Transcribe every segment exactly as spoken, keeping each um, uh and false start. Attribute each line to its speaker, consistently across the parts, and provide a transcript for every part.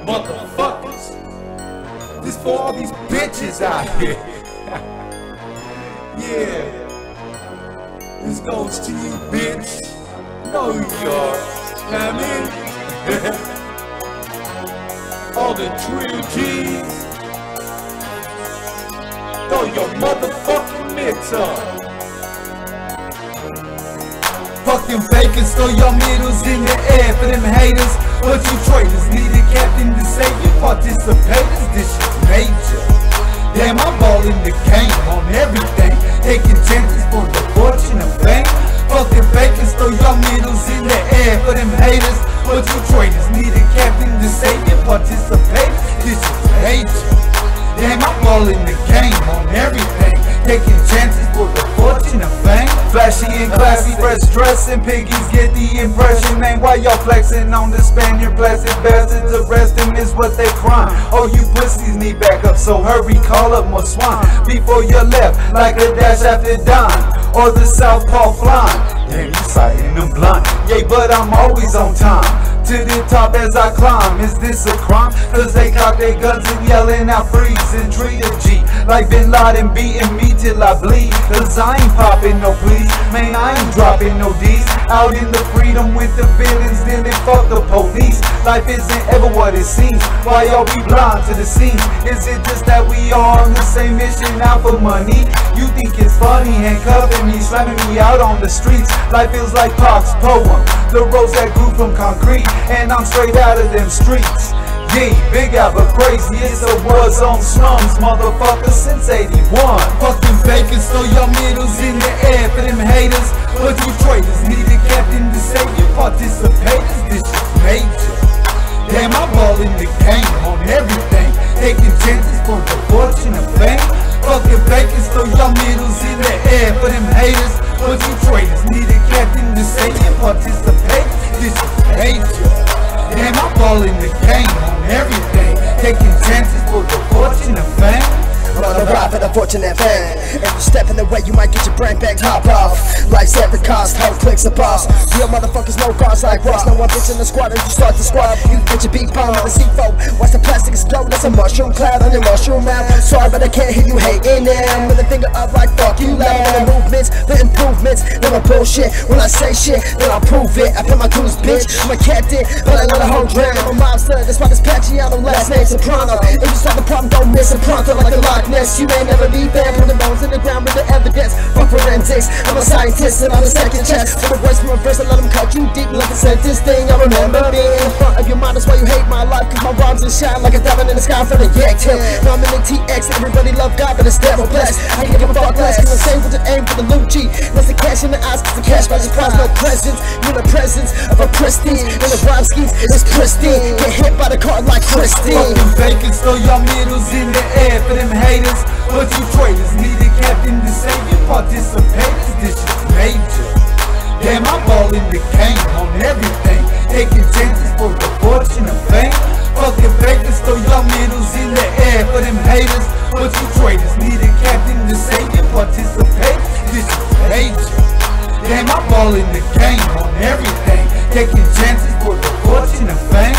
Speaker 1: motherfuckers. This for all these bitches out here. Yeah. This goes to you, bitch. Know who you are. Know what I mean? All the true G's. Throw your motherfucking mitts up. Fucking fakers, throw your middles in the air for them haters. But you traitors need a captain to save you participators. This shit's major. Damn, I'm balling the game on everything, taking chances for the fortune and fame. Fucking fakers, throw your middles in the air for them haters. But you traitors need a captain to save you participators. This shit's major. Damn, I'm balling the game on everything, taking chances for the fortune and fame. Flashy and classy, fresh dress and piggies get the impression. Man, why y'all flexing on the Spaniard plastic bastards? Arresting is what they crime. Oh, you pussies need backup, so hurry, call up more swine before you're left like a dash after dime, or the southpaw flying. Damn, you sighting them blind. Yeah, but I'm always on time, to the top as I climb. Is this a crime? Cause they cock their guns and yelling out freeze and treat a G like Bin Laden beating me till I bleed. Cause I ain't popping no please, man, I ain't dropping no D's. Out in the freedom with the villains, then they fuck the police. Life isn't ever what it seems. Why y'all be blind to the scenes? Is it just that we are on the same mission out for money? You think it's funny handcuffing me, slamming me out on the streets? Life feels like Pac's poem, the roads that grew from concrete, and I'm straight out of them streets. Yeah, big out but crazy, it's a war zone slums, motherfuckers, since eighty-one. Fucking fakers, throw your middles in the air for them haters. But you traitors need a captain to save you participators. This is major. Damn, I'm balling the game on everything, taking chances for the fortune and fame. Fucking fakers, throw your middles in the air for them haters. But you traitors need a captain to save you participators. This is major. Damn, I'm balling the game on everything, taking chances for the fortune and fame.
Speaker 2: On the ride for the fortune and fame. If you step in the way, you might get your brain back top off. Life's every cost, whole clicks a boss. Real motherfuckers, no guards like Ross. No one bitch in the squad as you start the squad. You get your beat bomb on the C four. Watch the plastic explode, that's a mushroom cloud on your mushroom mouth. Sorry, but I can't hear you hating now. With a finger up like fuck you loud. The movements, the improvements. Never bullshit. When I say shit, then I'll prove it. I pay my dues, bitch. I'm a captain, but I let a whole drown. I'm a mobster, that's why this Paciano, last name Soprano. If you solve the problem, don't miss a pronto like a lock. You may never be there, put the bones in the ground with the evidence. Fuck forensics, I'm a scientist and I'm a second chance. For the words from a verse, I let them cut you deep like a sentence thing. I remember being in front of your mind, that's why you hate my life. Cause my rhymes and shine like a diamond in the sky from the yak tail. Now I'm in the T X, everybody love God, but it's devil blessed. I can't give a fuck less, cause I'm saying with the aim for the loot G. That's the cash in the eyes, cause the cash by just prize, no presents. You're the presence of a pristine, and the rhyme schemes is pristine. Get hit by the car like Christine.
Speaker 1: Fucking fakers, throw your middles in the air for them haters. But you traitors need a captain to save you participators. This is major. Damn, I'm balling the game on everything, taking chances for the fortune and fame. Fucking fakers, throw your middles in the air for them haters. But you traitors need a captain to save you participators. This is major. Damn, I'm balling the game on everything, taking chances for the fortune and fame.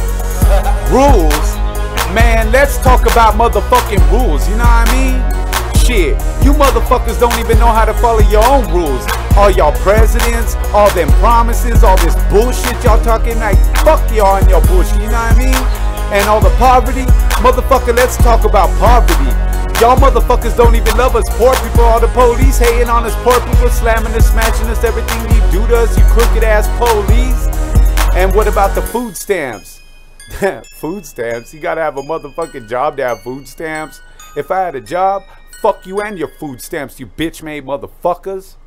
Speaker 3: Rules? Man, let's talk about motherfucking rules, you know what I mean? Shit, you motherfuckers don't even know how to follow your own rules. All y'all presidents, all them promises, all this bullshit y'all talking, like fuck y'all and your bullshit, you know what I mean? And all the poverty, motherfucker, let's talk about poverty. Y'all motherfuckers don't even love us poor people. All the police hating on us poor people, slamming us, smashing us, everything you do to us, you crooked ass police. And what about the food stamps? Food stamps? You gotta have a motherfucking job to have food stamps. If I had a job, fuck you and your food stamps, you bitch made motherfuckers.